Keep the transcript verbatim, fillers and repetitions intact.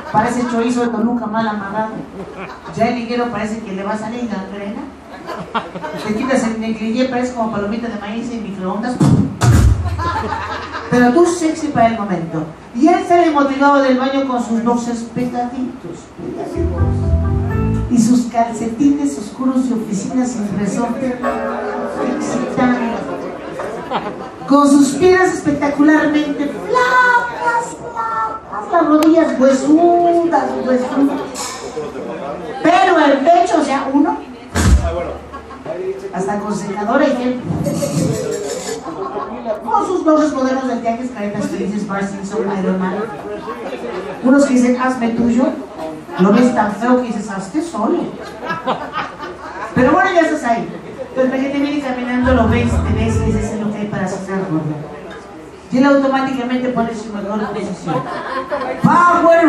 Parece chorizo de Toluca mal amarrado. Ya el liguero parece que le va a salir gangrena. Te quitas el negligé, parece como palomita de maíz en microondas. Pero tú sexy para el momento. Y él sale motivado del baño con sus boxers pegaditos, pegaditos. Y sus calcetines oscuros de oficina sin resorte. Excitando. Con sus piernas espectacularmente flacas, flacas, las rodillas huesudas, huesudas. Pero el pecho, o sea, uno, hasta con secadora y gel. Con sus bloques modernos del tianguis, caretas felices, Bart Simpson, Iron Man. Unos que dicen, hazme tuyo. Lo ves tan feo que dices, hazte solo. Pero bueno, ya estás ahí. Entonces, para que te viene caminando, lo ves, te ves y dices, es lo que hay para sacar, gordo. Y él automáticamente pone su mejor posición. ¡Power!